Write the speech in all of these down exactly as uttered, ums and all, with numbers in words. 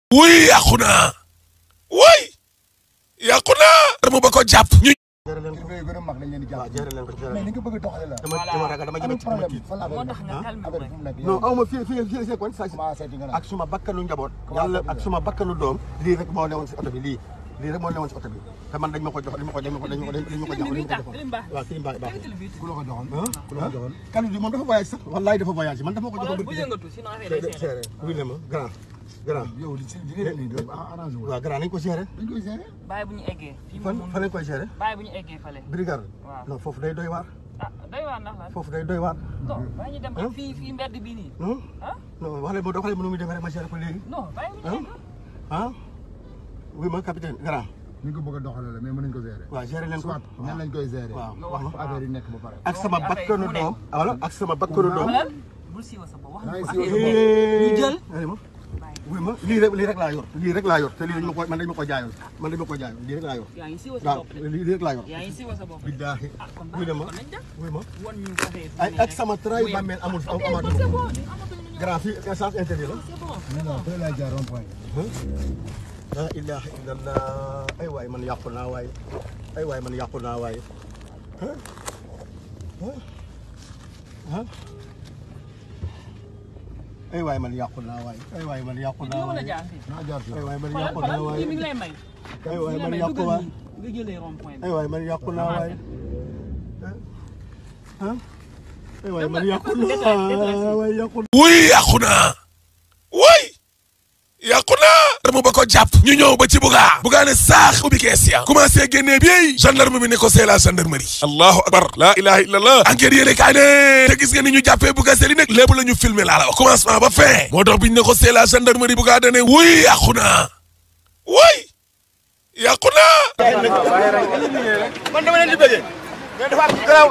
wuy yàqu naa wuy yàqu naa dama ba ko jàpp ñu jërë leen ko gën a mag dañ leen di jàpp jërë leen ko jërë mais ni nga bëgg a doxale la dama dama ragal dama jëm ci ma tiit non aw ma fii fii fii fii kon ak suma bakkanu njaboot yàlla ak suma bakkanu doom lii rek moo newoon si oto bi lii lii rek moo newoon si oto bi te man dañ ma ko jox dañ ma ko dañ ma ko dañ ma ko dañ ma ko jox dañ ma ko joxoon waaw kii mbaa baax ku la ko joxoon ku la ko joxoon kanu bi moom dafa voyage sax wallaay dafa voyage man dafa ko joxoon bu yëngatu ma grand grand yow li ci li ngeen di arrangé waaw grand nañ ko gérer dañ koy gérer bàyyi bu ñu eggee fan fan lañ koy gérer bàyyi bu ñu eggee fale brigade non foofu day doy waar ah doy waar ndax la foofu day doy waar non bàyyi ñu dem ba fii fii mbedd bii nii ah non wax leen ma doxalee ma nu muy demee rek ma gérer ko léegi non bàyyi bu ñu egg ah oui ma capitaine grand ni nga ko bëgg a doxalee la mais mën nañ ko gérer waaw gérer leen ko nan lañ koy gérer waaw wax ma affaire yi nekk ba pare ak sama bakkanu doom wala ak sama bakkanu doom bul siiwa sa bopp wax na na ko ñu jël oui ma lii rek lii rek laa yor lii rek laa yor te lii dañ ma ko man dañ ma ko jaayoon man dañ ma ko jaayoon lii rek laa yor yaa ngi siiwa sa waaw bopp lii rek laa yor yaa ngi siiwa sa bopp billaahi kon oui ma nañ dem oui ma won ñu waxee ay ak sama trahi bàmmeel amul amaat grand fii essence interdit la non fële laa jaar rond point la ilaha illallah ay waay man yàqu naa waay ay waay man yàqu naa waay ah ay waay man yàqu naa waay ay waay man yàqu naa waay naa jaar fi ay waay man yàqu naa waay mi ngi lay may ay waay man yàqu waay nga jëlee rond point ay waay man yàqu naa waay ah ay waay man yàqu naa waay yàqu wuy yàqu naa wuy yàqu naa dama ba ko jàpp ñu ñëw ba ci bugaa bugaa ne saax ubbi kees ya commencé génnee bi gendarme bi ne ko c'est la gendarmerie allahu akbar la ilaha illallah enquête yéene kaay ne te gis nga ni ñu jàppee bugaa seli nag lépp la ñu filmé laa la wax commencement ba fin moo tax biñ ne ko c'est la gendarmerie bugaa dane wuy yàqu naa wuy yàqu naa man dama leen di bëggee mais dafa am garaaw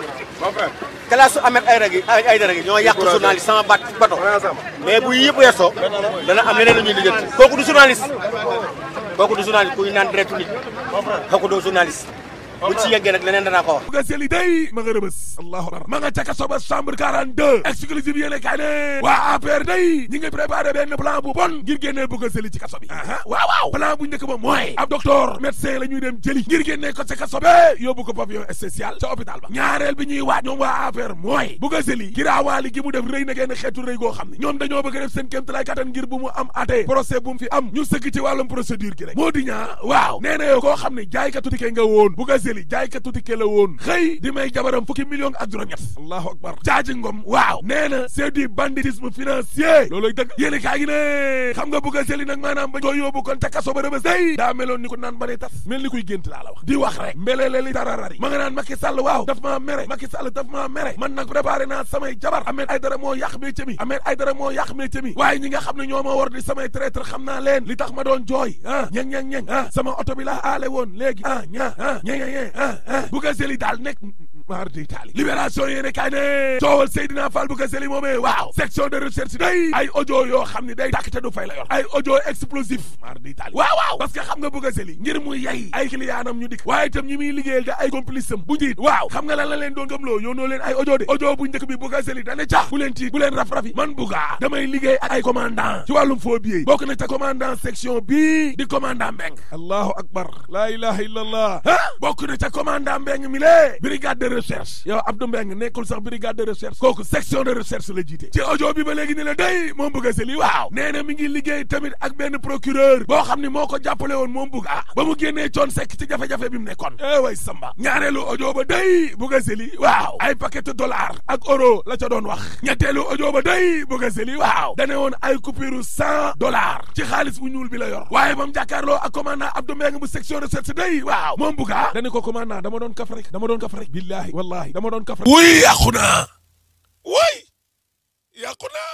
kalaasu Ahmed aidara gi aidara gi ñoo yàq journaliste sama bat bato mais bu yëpp weesoo dana am leneen la ñuy lijjanti kooku du journaliste kooku du journaliste kuy naan direct nit kooku du journaliste bu ci yeggee nag leneen danaa ko wax buga seli day ma nga rëbës allahu akbar ma nga ca kaso ba chambre quarante-deux exclusive yéene kaay ne waa A P R day ñi ngi préparé benn plan bu bon ngir génnee buga seli ci kaso bi aha waaw waaw plan bu njëkk ba mooy ab docteur médecin la ñuy dem jëli ngir génnee ko ca kaso be yóbbu ko pavillon spécial ca hôpital ba ñaareel bi ñuy waaj ñoom waa A P R mooy buga seli giraawaali gi mu def rëy na genn xeetu rëy goo xam ne ñoom dañoo bëgg def seen kéemtalaay kattan ngir bu mu am ate procès bu mu fi am ñu sëkk ci wàllum procédure gi rek moo di ñaa waaw nee na yow koo xam ne jaaykatu ticket nga woon buga seli jaaykatu ticket la woon xëy di may jabaram fukki million ak juróom-ñett allahu akbar jaaji ngom waaw nee na c'est du banditisme financier looloy dëgg yéene kaa gi ne xam nga bugg a seli nag maanaam ba ko yóbbu kon ca kaso ba rëbës day daa meloon ni ko naan ba ne tas mel ni kuy gént laa la wax di wax rek mbelele li tararari ma nga naan Macky Sall waaw daf maa mere Macky Sall daf maa mere man nag préparé naa samay jabar Ahmed Aidara moo yàq métier mi Ahmed Aidara moo yàq métier mi waaye ñi nga xam ne ñoo ma war di samay traître xam naa leen li tax ma doon jooy ah ñeng ñeng ñeng ah sama oto bi laa aale woon léegi ah ña ah ñeng ñeng ah ah bugg a seli daal nekk maar di taali libération yéene kaay ne coowal Seydina Fall bugg a seli moomee waaw section de recherche day ay audio yoo xam ne day tàkk te du fay la yor ay audio explosif maar di taali waaw waaw parce que xam nga bugg a seli ngir mu yay ay clientam ñu dikk waaye itam ñi muy liggéeyal da ay complice am bu njiit waaw xam nga lan la leen doon gëmloo yoonoo leen ay audio de audio bu njëkk bi bugg a seli dane cax bu leen tiit bu leen raf-rafi man bugga damay liggéey ak ay commandant ci wàllum faux billets bokk na ca commandant section bi di commandant Mbeng allahu akbar la ilaha illallah ah bokk na ca commandant Mbeng mi lée brigade de recherche yow Abdou Mbeng nekkul sax brigade de recherche kooku section de recherche la jiite ci audio bi ba léegi ni la day moom bugg a seli waaw nee na mi ngi liggéey tamit ak benn procureur boo xam ne moo ko jàppale woon moom bugg ah ba mu génnee coon sekk ci jafe-jafe bi mu nekkoon eh way samba ñaareelu audio ba day bugg a seli waaw ay paquet dollar ak euro la ca doon wax ñetteelu audio ba day bugg a seli waaw dane woon ay coupure cent dollars ci xaalis bu ñuul bi la yor waaye ba mu jàkkaarloo ak commandant Abdou Mbeng bu section de recherche day waaw moom bugg ah dane ko commandant dama doon kaf rek dama doon kaf rek billahi wallahi dama doon kaf rek wuy yàqu naa wuy yàqu naa